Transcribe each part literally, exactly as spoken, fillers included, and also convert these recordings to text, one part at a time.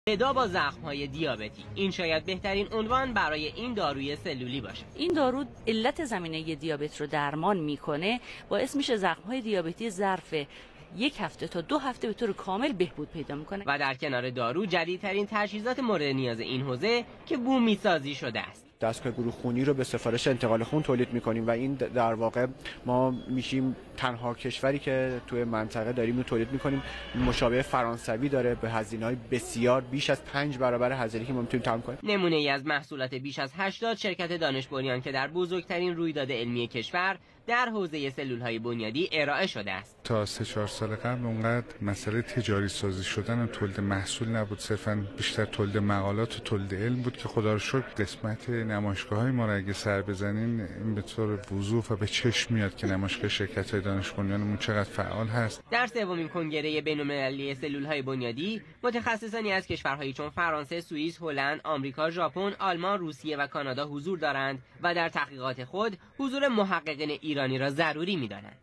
ندا با زخم‌های دیابتی، این شاید بهترین عنوان برای این داروی سلولی باشه. این دارو علت زمینه دیابت رو درمان میکنه، باعث میشه زخم‌های دیابتی ظرف یک هفته تا دو هفته به طور کامل بهبود پیدا میکنه. و در کنار دارو جدیدترین تجهیزات مورد نیاز این حوزه که بومی سازی شده است. دستگاه گروه خونی رو به سفارش انتقال خون تولید میکنیم و این در واقع ما میشیم تنها کشوری که توی منطقه داریم رو تولید میکنیم. مشابه فرانسوی داره، به هزینه‌های بسیار بیش از پنج برابر هزینه‌ای که ما میتونیم تامین کنیم. نمونه ای از محصولات بیش از هشتاد شرکت دانش بنیان که در بزرگترین رویداد علمی کشور در حوزه سلول‌های بنیادی ارائه شده است. تا سه چهار سال قبل اونقدر مسئله تجاری سازی شدن و تولید محصول نبود، صرفاً بیشتر تولید مقالات و تولید علم بود که خدا رو شکر قسمت نمایشگاه‌های ما را اگه سر بزنین این به طور وضوح و به چشم میاد که نمایشگاه شرکت‌های دانش بنیانمون چقدر فعال هست. در سومین کنگره بین‌المللی سلول‌های بنیادی متخصصانی از کشورهایی چون فرانسه، سوئیس، هلند، آمریکا، ژاپن، آلمان، روسیه و کانادا حضور دارند و در تحقیقات خود حضور محققین ایرانی را ضروری می‌دانند.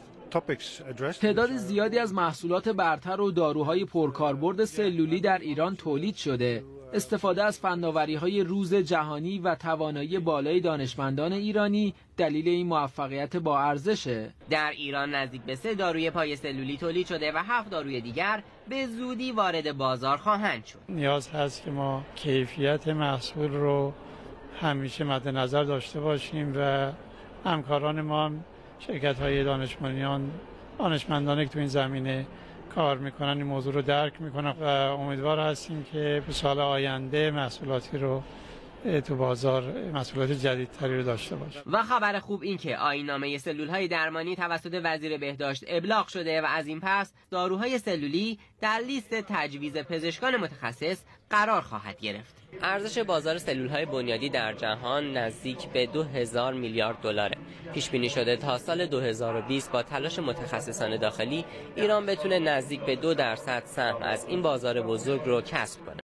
تعداد زیادی از محصولات برتر و داروهای پرکاربرد سلولی در ایران تولید شده. استفاده از فناوری‌های روز جهانی و توانایی بالای دانشمندان ایرانی دلیل این موفقیت با ارزشه. در ایران نزدیک به سه داروی پای سلولی تولید شده و هفت داروی دیگر به زودی وارد بازار خواهند شد. نیاز هست که ما کیفیت محصول رو همیشه مد نظر داشته باشیم و همکاران ما هم شرکت‌های دانش بنیان، دانشمندانی که تو این زمینه کار میکنن این موضوع رو درک میکنن و امیدوار هستیم که به سال آینده محصولاتی رو تو بازار محصولات جدیدتری رو داشته باشه. و خبر خوب این که آیین‌نامه سلول‌های درمانی توسط وزیر بهداشت ابلاغ شده و از این پس داروهای سلولی در لیست تجویز پزشکان متخصص قرار خواهد گرفت. ارزش بازار سلول‌های بنیادی در جهان نزدیک به دو هزار میلیارد دلاره. پیش بینی شده تا سال دو هزار و بیست با تلاش متخصصان داخلی ایران بتونه نزدیک به دو درصد سهم از این بازار بزرگ رو کسب کنه.